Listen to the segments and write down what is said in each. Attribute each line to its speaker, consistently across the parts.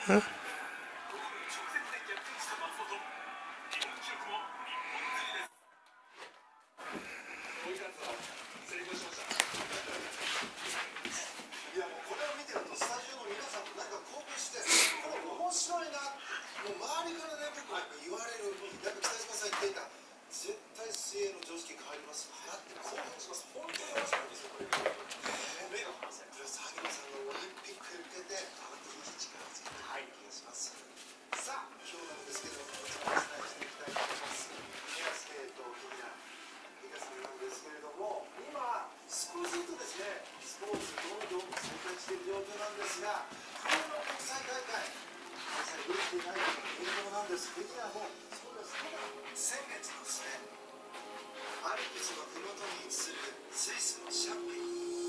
Speaker 1: 先月の末、アルプスの麓に位置するスイスのシャンペイン。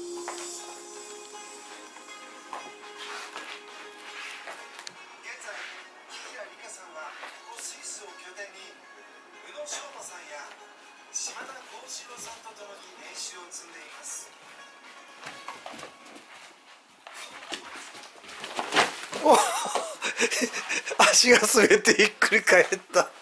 Speaker 1: 現在、紀平梨花さんはここスイスを拠点に宇野昌磨さんや島田幸四郎さんと共に練習を積んでいます。
Speaker 2: お足が滑ってひっくり返った。